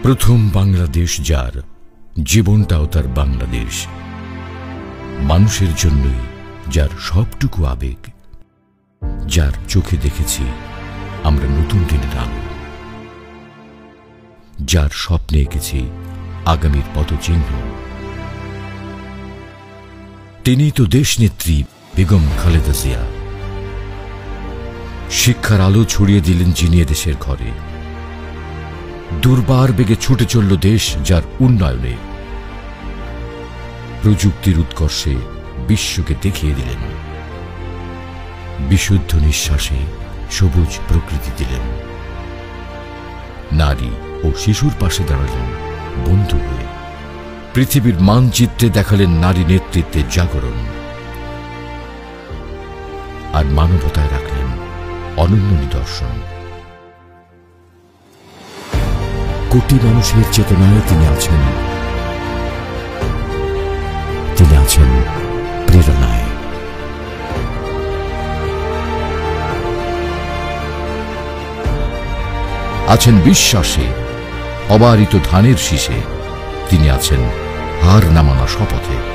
প্রথম বাংলাদেশ যার জীবনটাও তার বাংলাদেশ, মানুষের জন্যই যার সবটুকু আবেগ, যার চোখে দেখেছি আমরা নতুন দিনের আলো, যার স্বপ্নে এঁকেছি আগামীর পথচিহ্ন। তিনিই তো দেশনেত্রী বেগম খালেদা জিয়া। শিক্ষার আলো ছড়িয়ে দিলেন যিনি দেশের ঘরে। দুর্বার বেগে ছুটে চলল দেশ যার উন্নয়নে। প্রযুক্তির উৎকর্ষে বিশ্বকে দেখিয়ে দিলেন। বিশুদ্ধ নিঃশ্বাসে সবুজ প্রকৃতি দিলেন। নারী ও শিশুর পাশে দাঁড়ালেন বন্ধু হয়ে। পৃথিবীর মানচিত্রে দেখালেন নারী নেতৃত্বের জাগরণ। আর মানবতায় রাখলেন অনন্য নিদর্শন। কোটি মানুষের চেতনায় তিনি আছেন, তিনি আছেন প্রেরণায়। আছেন বিশ্বাসে, অবারিত ধানের শীষে। তিনি আছেন হার না মানা শপথে।